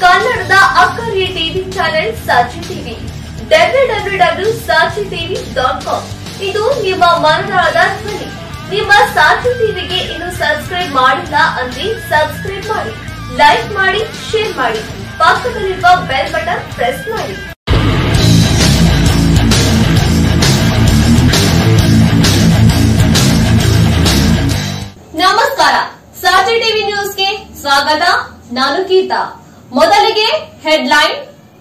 ಕನ್ನಡದ ಅಕ್ಕರೆ TV channel ಸಾಕ್ಷಿ TV www.saachitv.com ಇದು ನಿಮ್ಮ ಮನದಾಳದ ಧ್ವನಿ. ನಿಮ್ಮ ಸಾಕ್ಷಿ ಟಿವಿಗೆ ಇನ್ನು ಸಬ್ಸ್ಕ್ರೈಬ್ ಮಾಡಿಲ್ಲ ಅಂದ್ರೆ ಸಬ್ಸ್ಕ್ರೈಬ್ ಮಾಡಿ, ಲೈಕ್ ಮಾಡಿ, ಶೇರ್ ಮಾಡಿ, ಪಕ್ಕದಲ್ಲಿರುವ ಬೆಲ್ ಬಟನ್ ಪ್ರೆಸ್ ಮಾಡಿ. ನಮಸ್ಕಾರ, ಸಾಕ್ಷಿ ಟಿವಿ ನ್ಯೂಸ್ಗೆ ಸ್ವಾಗತ. ನಾನು ಗೀತಾ. ಮೊದಲಿಗೆ ಹೆಡ್ಲೈನ್.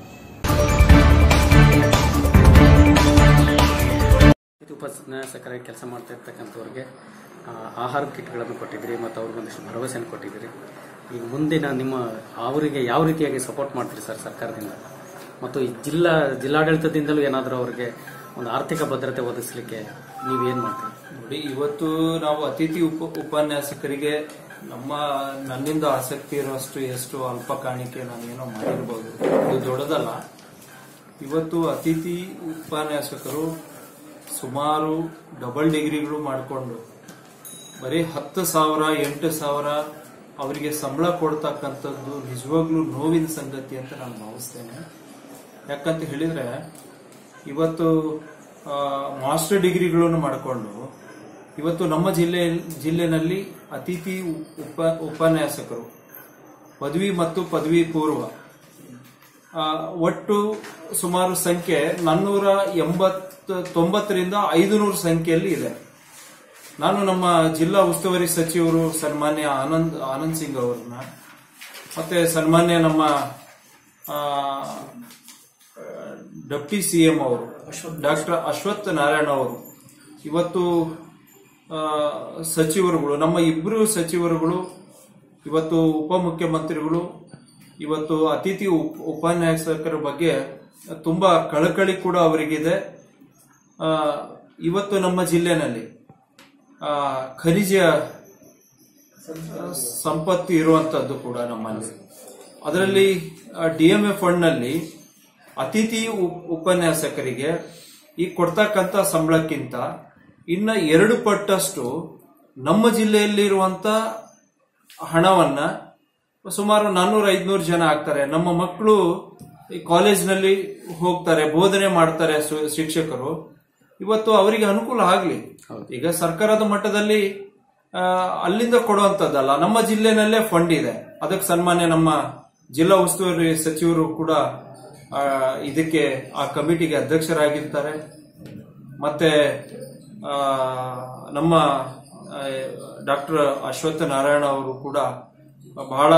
ಉಪನ್ಯಾಸಕರಾಗಿ ಕೆಲಸ ಮಾಡ್ತಾ ಇರ್ತಕ್ಕಂಥವ್ರಿಗೆ ಆಹಾರ ಕಿಟ್ಗಳನ್ನು ಕೊಟ್ಟಿದ್ರಿ ಮತ್ತು ಅವ್ರಿಗೊಂದಿಷ್ಟು ಭರವಸೆಯನ್ನು ಕೊಟ್ಟಿದ್ದೀರಿ. ಈಗ ಮುಂದಿನ ನಿಮ್ಮ ಅವರಿಗೆ ಯಾವ ರೀತಿಯಾಗಿ ಸಪೋರ್ಟ್ ಮಾಡ್ತೀರಿ ಸರ್ ಸರ್ಕಾರದಿಂದ, ಮತ್ತು ಈ ಜಿಲ್ಲಾಡಳಿತದಿಂದಲೂ ಏನಾದರೂ ಅವರಿಗೆ ಒಂದು ಆರ್ಥಿಕ ಭದ್ರತೆ ಒದಗಿಸಲಿಕ್ಕೆ ನೀವೇನು ಮಾಡ್ತೀರಿ? ನೋಡಿ, ಇವತ್ತು ನಾವು ಅತಿಥಿ ಉಪನ್ಯಾಸಕರಿಗೆ ನನ್ನಿಂದ ಆಸಕ್ತಿ ಇರುವಷ್ಟು ಎಷ್ಟು ಅಲ್ಪ ಕಾಣಿಕೆ ನಾನೇನೋ ಮಾಡಿರ್ಬೋದು, ಇದು ದೊಡ್ಡದಲ್ಲ. ಇವತ್ತು ಅತಿಥಿ ಉಪನ್ಯಾಸಕರು ಸುಮಾರು ಡಬಲ್ ಡಿಗ್ರಿಗಳು ಮಾಡಿಕೊಂಡು ಬರೀ 10,000 8,000 ಅವರಿಗೆ ಸಂಬಳ ಕೊಡ್ತಕ್ಕಂಥದ್ದು ನಿಜವಾಗ್ಲೂ ನೋವಿನ ಸಂಗತಿ ಅಂತ ನಾನು ಭಾವಿಸ್ತೇನೆ. ಯಾಕಂತ ಹೇಳಿದ್ರೆ ಇವತ್ತು ಮಾಸ್ಟರ್ ಡಿಗ್ರಿಗಳನ್ನು ಮಾಡಿಕೊಂಡು ಇವತ್ತು ನಮ್ಮ ಜಿಲ್ಲೆನಲ್ಲಿ ಅತಿಥಿ ಉಪನ್ಯಾಸಕರು ಪದವಿ ಮತ್ತು ಪದವಿ ಪೂರ್ವ ಒಟ್ಟು ಸುಮಾರು ಸಂಖ್ಯೆ 490ರಿಂದ 500 ಸಂಖ್ಯೆಯಲ್ಲಿ ಇದೆ. ನಾನು ನಮ್ಮ ಜಿಲ್ಲಾ ಉಸ್ತುವಾರಿ ಸಚಿವರು ಸನ್ಮಾನ್ಯ ಆನಂದ್ ಸಿಂಗ್ ಅವರನ್ನ, ಮತ್ತೆ ಸನ್ಮಾನ್ಯ ನಮ್ಮ ಡೆಪ್ಟಿ ಸಿಎಂ ಅವರು ಡಾಕ್ಟರ್ ಅಶ್ವಥ್ ನಾರಾಯಣ ಅವರು, ಇವತ್ತು ಸಚಿವರುಗಳು, ನಮ್ಮ ಇಬ್ಬರು ಸಚಿವರುಗಳು, ಇವತ್ತು ಉಪಮುಖ್ಯಮಂತ್ರಿಗಳು, ಇವತ್ತು ಅತಿಥಿ ಉಪನ್ಯಾಸಕರ ಬಗ್ಗೆ ತುಂಬಾ ಕಳಕಳಿ ಕೂಡ ಅವರಿಗಿದೆ. ಇವತ್ತು ನಮ್ಮ ಜಿಲ್ಲೆನಲ್ಲಿ ಖನಿಜ ಸಂಪತ್ತು ಇರುವಂತದ್ದು ಕೂಡ ನಮ್ಮಲ್ಲಿ. ಅದರಲ್ಲಿ ಡಿಎಂಎ ಫಂಡ್ ನಲ್ಲಿ ಅತಿಥಿ ಉಪನ್ಯಾಸಕರಿಗೆ ಈ ಕೊಡ್ತಕ್ಕಂಥ ಸಂಬಳಕ್ಕಿಂತ ಇನ್ನ 2 ಪಟ್ಟಷ್ಟು ನಮ್ಮ ಜಿಲ್ಲೆಯಲ್ಲಿರುವಂತ ಹಣವನ್ನ ಸುಮಾರು 400-500 ಜನ ಆಗ್ತಾರೆ. ನಮ್ಮ ಮಕ್ಕಳು ಈ ಕಾಲೇಜ್ನಲ್ಲಿ ಹೋಗ್ತಾರೆ, ಬೋಧನೆ ಮಾಡ್ತಾರೆ ಶಿಕ್ಷಕರು. ಇವತ್ತು ಅವರಿಗೆ ಅನುಕೂಲ ಆಗ್ಲಿ. ಈಗ ಸರ್ಕಾರದ ಮಟ್ಟದಲ್ಲಿ ಅಲ್ಲಿಂದ ಕೊಡುವಂತದ್ದಲ್ಲ, ನಮ್ಮ ಜಿಲ್ಲೆನಲ್ಲೇ ಫಂಡ್ ಇದೆ. ಅದಕ್ಕೆ ಸನ್ಮಾನ್ಯ ನಮ್ಮ ಜಿಲ್ಲಾ ಉಸ್ತುವಾರಿ ಸಚಿವರು ಕೂಡ ಇದಕ್ಕೆ ಆ ಕಮಿಟಿಗೆ ಅಧ್ಯಕ್ಷರಾಗಿರ್ತಾರೆ. ಮತ್ತೆ ನಮ್ಮ ಡಾಕ್ಟರ್ ಅಶ್ವಥ್ ನಾರಾಯಣ ಅವರು ಕೂಡ ಬಹಳ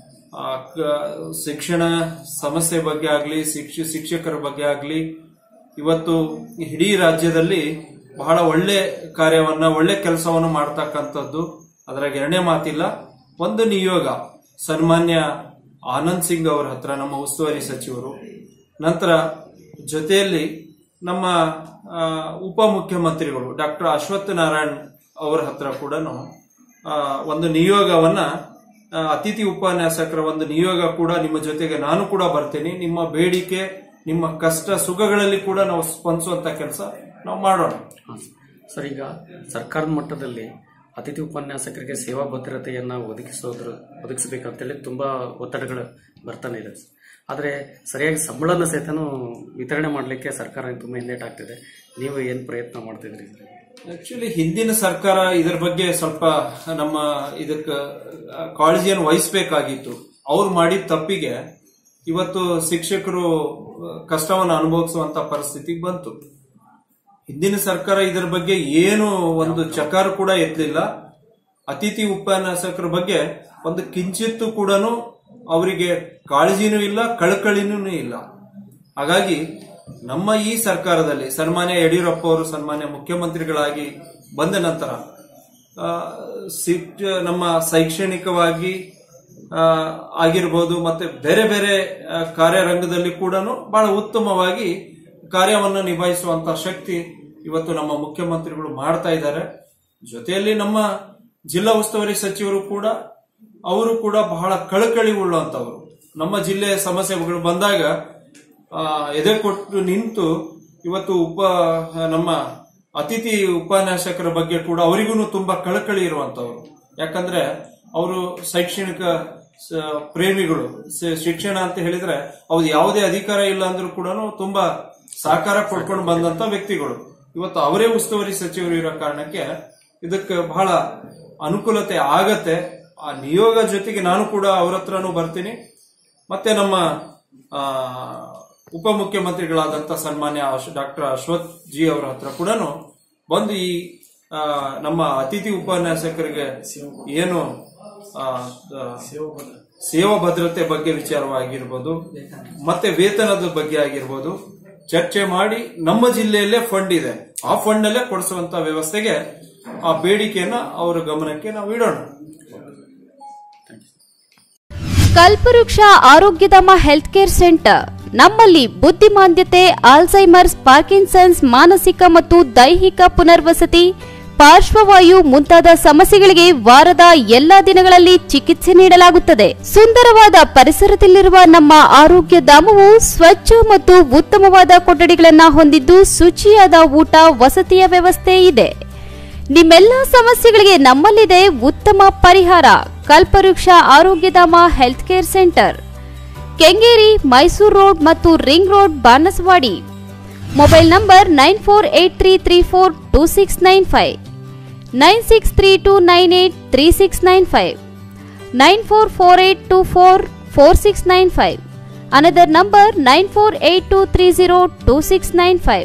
ಶಿಕ್ಷಣ ಸಮಸ್ಯೆ ಬಗ್ಗೆ ಆಗ್ಲಿ, ಶಿಕ್ಷಕರ ಬಗ್ಗೆ ಆಗ್ಲಿ, ಇವತ್ತು ಇಡೀ ರಾಜ್ಯದಲ್ಲಿ ಬಹಳ ಒಳ್ಳೆ ಕಾರ್ಯವನ್ನ, ಒಳ್ಳೆ ಕೆಲಸವನ್ನು ಮಾಡ್ತಕ್ಕಂಥದ್ದು, ಅದ್ರಾಗ ಎರಡನೇ ಮಾತಿಲ್ಲ. ಒಂದು ನಿಯೋಗ ಸನ್ಮಾನ್ಯ ಆನಂದ್ ಸಿಂಗ್ ಅವರ ಹತ್ರ, ನಮ್ಮ ಉಸ್ತುವಾರಿ ಸಚಿವರು, ನಂತರ ಜೊತೆಯಲ್ಲಿ ನಮ್ಮ ಉಪಮುಖ್ಯಮಂತ್ರಿಗಳು ಡಾಕ್ಟರ್ ಅಶ್ವಥ್ ನಾರಾಯಣ್ ಅವರ ಹತ್ರ ಕೂಡ ಒಂದು ನಿಯೋಗವನ್ನ, ಅತಿಥಿ ಉಪನ್ಯಾಸಕರ ಒಂದು ನಿಯೋಗ ಕೂಡ ನಿಮ್ಮ ಜೊತೆಗೆ ನಾನು ಕೂಡ ಬರ್ತೇನೆ. ನಿಮ್ಮ ಬೇಡಿಕೆ, ನಿಮ್ಮ ಕಷ್ಟ ಸುಖಗಳಲ್ಲಿ ಕೂಡ ನಾವು ಸ್ಪಂದಿಸುವಂತ ಕೆಲಸ ನಾವು ಮಾಡೋಣ. ಸರ್, ಈಗ ಸರ್ಕಾರದ ಮಟ್ಟದಲ್ಲಿ ಅತಿಥಿ ಉಪನ್ಯಾಸಕರಿಗೆ ಸೇವಾ ಭದ್ರತೆಯನ್ನ ಒದಗಿಸಬೇಕಂತೇಳಿ ತುಂಬಾ ಒತ್ತಡಗಳು ಬರ್ತಾನೆ ಇದೆ. ಆದರೆ ಸರಿಯಾಗಿ ಸಂಬಳನ ಸಹಿತನೂ ವಿತರಣೆ ಮಾಡಲಿಕ್ಕೆ ಸರ್ಕಾರ ತುಂಬಾ ಹಿಂದೇಟಾಗ್ತಿದೆ. ನೀವು ಏನ್ ಪ್ರಯತ್ನ ಮಾಡ್ತಿದ್ರಿ? ಆಕ್ಚುಲಿ ಹಿಂದಿನ ಸರ್ಕಾರ ಇದರ ಬಗ್ಗೆ ಸ್ವಲ್ಪ ನಮ್ಮ ಇದಕ್ಕೆ ಕಾಳಜಿಯನ್ನು ವಹಿಸಬೇಕಾಗಿತ್ತು. ಅವ್ರು ಮಾಡಿದ ತಪ್ಪಿಗೆ ಇವತ್ತು ಶಿಕ್ಷಕರು ಕಷ್ಟವನ್ನು ಅನುಭವಿಸುವಂತ ಪರಿಸ್ಥಿತಿಗೆ ಬಂತು. ಹಿಂದಿನ ಸರ್ಕಾರ ಇದರ ಬಗ್ಗೆ ಏನು ಒಂದು ಚಕಾರ ಕೂಡ ಎತ್ತಲಿಲ್ಲ. ಅತಿಥಿ ಉಪನ್ಯಾಸಕರ ಬಗ್ಗೆ ಒಂದು ಕಿಂಚಿತ್ತು ಕೂಡ ಅವರಿಗೆ ಕಾಳಜಿನೂ ಇಲ್ಲ, ಕಳಕಳಿನೂ ಇಲ್ಲ. ಹಾಗಾಗಿ ನಮ್ಮ ಈ ಸರ್ಕಾರದಲ್ಲಿ ಸನ್ಮಾನ್ಯ ಯಡಿಯೂರಪ್ಪ ಅವರು ಸನ್ಮಾನ್ಯ ಮುಖ್ಯಮಂತ್ರಿಗಳಾಗಿ ಬಂದ ನಂತರ ನಮ್ಮ ಶೈಕ್ಷಣಿಕವಾಗಿ ಆಗಿರ್ಬೋದು, ಮತ್ತೆ ಬೇರೆ ಬೇರೆ ಕಾರ್ಯರಂಗದಲ್ಲಿ ಕೂಡ ಬಹಳ ಉತ್ತಮವಾಗಿ ಕಾರ್ಯವನ್ನು ನಿಭಾಯಿಸುವಂತಹ ಶಕ್ತಿ ಇವತ್ತು ನಮ್ಮ ಮುಖ್ಯಮಂತ್ರಿಗಳು ಮಾಡ್ತಾ ಇದ್ದಾರೆ. ಜೊತೆಯಲ್ಲಿ ನಮ್ಮ ಜಿಲ್ಲಾ ಉಸ್ತುವಾರಿ ಸಚಿವರು ಕೂಡ, ಅವರು ಕೂಡ ಬಹಳ ಕಳಕಳಿ ಉಳ್ಳುವಂತವರು. ನಮ್ಮ ಜಿಲ್ಲೆಯ ಸಮಸ್ಯೆಗಳು ಬಂದಾಗ ಎದೆ ಕೊಟ್ಟು ನಿಂತು ಇವತ್ತು ನಮ್ಮ ಅತಿಥಿ ಉಪನ್ಯಾಸಕರ ಬಗ್ಗೆ ಕೂಡ ಅವರಿಗೂ ತುಂಬಾ ಕಳಕಳಿ ಇರುವಂತವರು. ಯಾಕಂದ್ರೆ ಅವರು ಶೈಕ್ಷಣಿಕ ಪ್ರೇಮಿಗಳು. ಶಿಕ್ಷಣ ಅಂತ ಹೇಳಿದ್ರೆ ಅವ್ರು ಯಾವುದೇ ಅಧಿಕಾರ ಇಲ್ಲ ಅಂದ್ರೂ ಕೂಡ ತುಂಬಾ ಸಹಕಾರ ಕೊಡ್ಕೊಂಡು ಬಂದಂತ ವ್ಯಕ್ತಿಗಳು. ಇವತ್ತು ಅವರೇ ಉಸ್ತುವಾರಿ ಸಚಿವರು ಇರೋ ಕಾರಣಕ್ಕೆ ಇದಕ್ಕೆ ಬಹಳ ಅನುಕೂಲತೆ ಆಗತ್ತೆ. ಆ ನಿಯೋಗ ಜೊತೆಗೆ ನಾನು ಕೂಡ ಅವ್ರ ಹತ್ರನೂ ಬರ್ತೀನಿ. ಮತ್ತೆ ನಮ್ಮ ಉಪಮುಖ್ಯಮಂತ್ರಿಗಳಾದಂತ ಸನ್ಮಾನ್ಯ ಡಾಕ್ಟರ್ ಅಶ್ವಥ್ ಜಿ ಅವರ ಹತ್ರ ಕೂಡ ಬಂದು ಈ ನಮ್ಮ ಅತಿಥಿ ಉಪನ್ಯಾಸಕರಿಗೆ ಏನು ಸೇವಾ ಭದ್ರತೆ ಬಗ್ಗೆ ವಿಚಾರವಾಗಿರ್ಬೋದು, ಮತ್ತೆ ವೇತನದ ಬಗ್ಗೆ ಆಗಿರ್ಬೋದು ಚರ್ಚೆ ಮಾಡಿ, ನಮ್ಮ ಜಿಲ್ಲೆಯಲ್ಲೇ ಫಂಡ್ ಇದೆ, ಆ ಫಂಡ್ ನಲ್ಲೇ ಕೊಡಿಸುವಂತ ವ್ಯವಸ್ಥೆಗೆ ಆ ಬೇಡಿಕೆಯನ್ನ ಅವರ ಗಮನಕ್ಕೆ ನಾವು ಇಡೋಣ. ಕಲ್ಪವೃಕ್ಷ ಆರೋಗ್ಯಧಾಮ ಹೆಲ್ತ್ ಕೇರ್ ಸೆಂಟರ್ ನಮ್ಮಲ್ಲಿ ಬುದ್ಧಿಮಾಂದ್ಯತೆ, ಆಲ್ಝೈಮರ್ಸ್, ಪಾರ್ಕಿನ್ಸನ್ಸ್, ಮಾನಸಿಕ ಮತ್ತು ದೈಹಿಕ ಪುನರ್ವಸತಿ, ಪಾರ್ಶ್ವವಾಯು ಮುಂತಾದ ಸಮಸ್ಯೆಗಳಿಗೆ ವಾರದ ಎಲ್ಲಾ ದಿನಗಳಲ್ಲಿ ಚಿಕಿತ್ಸೆ ನೀಡಲಾಗುತ್ತದೆ. ಸುಂದರವಾದ ಪರಿಸರದಲ್ಲಿರುವ ನಮ್ಮ ಆರೋಗ್ಯ ಧಾಮವು ಸ್ವಚ್ಛ ಮತ್ತು ಉತ್ತಮವಾದ ಕೊಠಡಿಗಳನ್ನು ಹೊಂದಿದ್ದು ಶುಚಿಯಾದ ಊಟ, ವಸತಿಯ ವ್ಯವಸ್ಥೆ ಇದೆ. ನಿಮ್ಮೆಲ್ಲ ಸಮಸ್ಯೆಗಳಿಗೆ ನಮ್ಮಲ್ಲಿದೆ ಉತ್ತಮ ಪರಿಹಾರ. Kalpavriksha Arogyadhama health care centre, Kengeri, Mysore road ಮತ್ತು ring road, Banaswadi. Mobile number 9483342695, 9632983695, 9448244695. Another number 9482302695.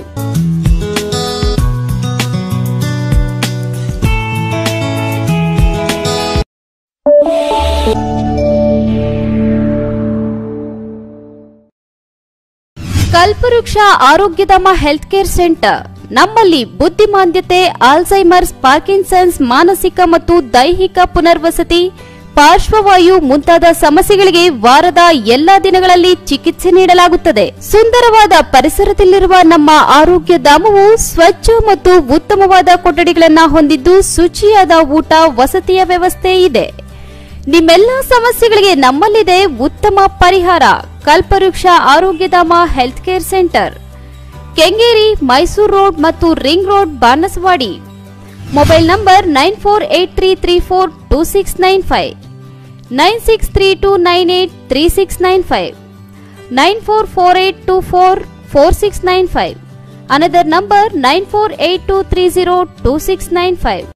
ಕಲ್ಪವೃಕ್ಷ ಆರೋಗ್ಯಧಾಮ ಹೆಲ್ತ್ ಕೇರ್ ಸೆಂಟರ್ ನಮ್ಮಲ್ಲಿ ಬುದ್ಧಿಮಾಂದ್ಯತೆ, ಆಲ್ಝೈಮರ್ಸ್, ಪಾರ್ಕಿನ್ಸನ್ಸ್, ಮಾನಸಿಕ ಮತ್ತು ದೈಹಿಕ ಪುನರ್ವಸತಿ, ಪಾರ್ಶ್ವವಾಯು ಮುಂತಾದ ಸಮಸ್ಯೆಗಳಿಗೆ ವಾರದ ಎಲ್ಲಾ ದಿನಗಳಲ್ಲಿ ಚಿಕಿತ್ಸೆ ನೀಡಲಾಗುತ್ತದೆ. ಸುಂದರವಾದ ಪರಿಸರದಲ್ಲಿರುವ ನಮ್ಮ ಆರೋಗ್ಯ ಧಾಮವು ಸ್ವಚ್ಛ ಮತ್ತು ಉತ್ತಮವಾದ ಕೊಠಡಿಗಳನ್ನು ಹೊಂದಿದ್ದು ಶುಚಿಯಾದ ಊಟ, ವಸತಿಯ ವ್ಯವಸ್ಥೆ ಇದೆ. ನಿಮ್ಮೆಲ್ಲ ಸಮಸ್ಯೆಗಳಿಗೆ ನಮ್ಮಲ್ಲಿದೆ ಉತ್ತಮ ಪರಿಹಾರ. Kalpavriksha Arogyadhama health care centre, Kengeri, Mysore road ಮತ್ತು ring road, Banaswadi. Mobile number 9483342695, 9632983695, 9448244695. Another number 9482302695.